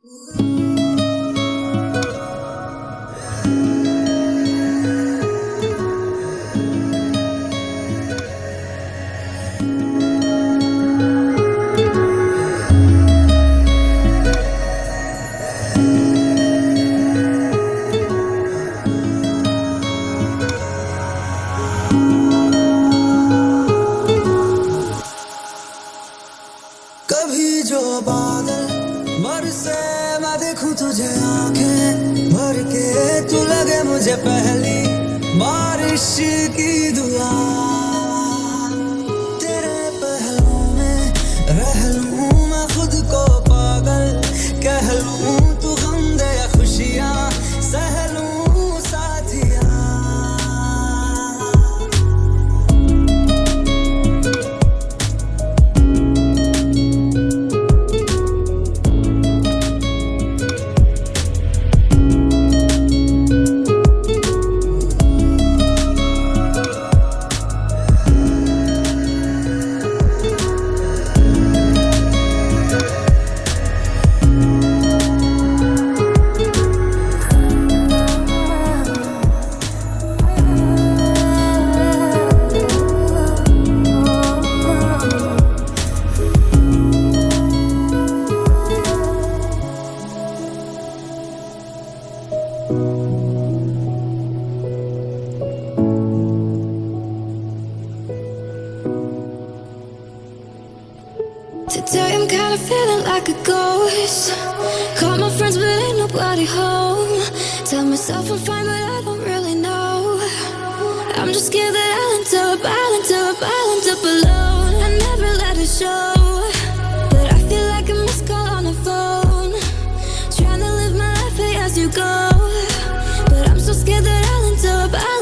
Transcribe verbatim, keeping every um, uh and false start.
कभी जो बादल बरसे मैं देखूं तुझे आंखें भर के, तू लगे मुझे पहली बारिश की दुआ। तेरे पहलू में रह लूं मैं खुद को पागल, कह लूं तू गम दे या खुशियां सह लूं साथिया। Today I'm kinda feeling like a ghost. Call my friends but ain't nobody home. Tell myself I'm fine but I don't really know. I'm just scared that I'll end up, I'll end up, I'll end up alone. I never let it show, but I feel like a missed call on the phone. Trying to live my life as you go, but I'm so scared that I'll end up, I'll